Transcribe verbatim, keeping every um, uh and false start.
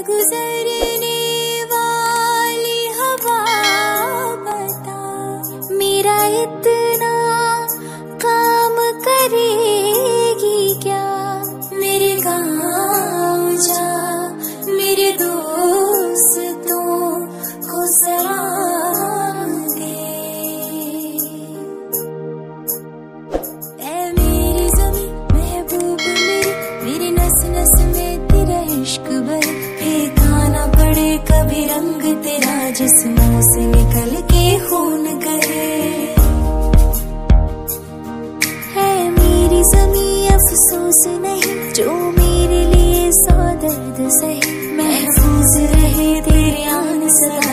गुजरने वाली हवा बता, मेरा इतना काम करेगी क्या? मेरे गाँव जा, मेरे दोस्तों को सलाम दे। ऐ मेरी ज़मीं महबूब मेरी, मेरी नस नस में तेरा इश्क भरे, फेंका ना पड़े कभी रंग तेरा जिस्मों से निकल के खून करे। है मेरी ज़मीं अफसोस नहीं, जो मेरे लिए सौ दर्द सहे, महफूज रहे तेरे आन सदा।